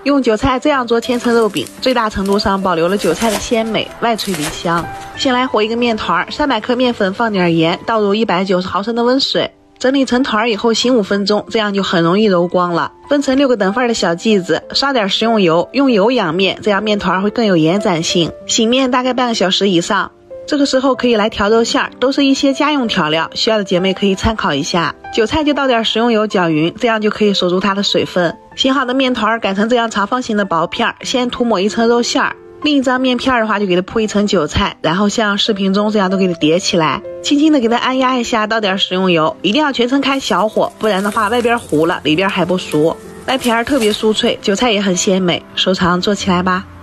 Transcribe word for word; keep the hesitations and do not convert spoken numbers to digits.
用韭菜这样做千层肉饼，最大程度上保留了韭菜的鲜美，外脆里香。先来和一个面团，三百克面粉，放点盐，倒入一百九十毫升的温水，整理成团以后醒五分钟，这样就很容易揉光了。分成六个等份的小剂子，刷点食用油，用油养面，这样面团会更有延展性。醒面大概半个小时以上。这个时候可以来调肉馅儿，都是一些家用调料，需要的姐妹可以参考一下。韭菜就倒点食用油搅匀，这样就可以锁住它的水分。醒好的面团擀成这样长方形的薄片，先涂抹一层肉馅儿，另一张面片的话就给它铺一层韭菜，然后像视频中这样都给它叠起来，轻轻的给它按压一下，倒点食用油，一定要全程开小火，不然的话外边糊了，里边还不熟。外皮儿特别酥脆，韭菜也很鲜美，收藏做起来吧。